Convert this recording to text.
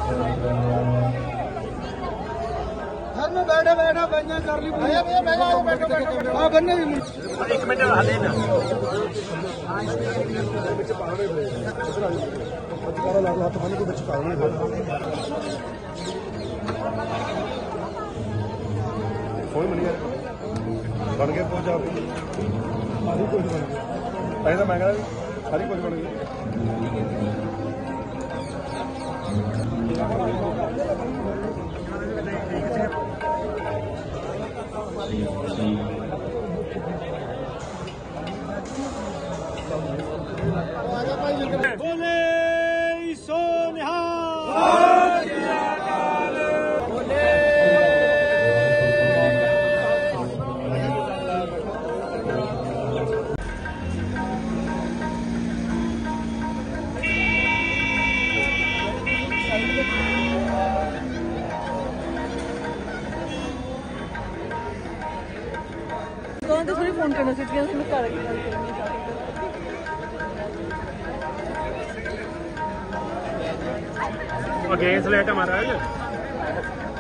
घर में बैठा बैठा बनिया कर ली भैया भैया बैठो बैठो बैठो हां बनने भी एक मिनट हाले ना कोई बन गया कुछ आप सारी कुछ बन गया ऐसा मैं कह सारी कुछ बन गई बोले सो तो थोड़ी फोन करना चाहिए अगेंस्ट लेट हमारा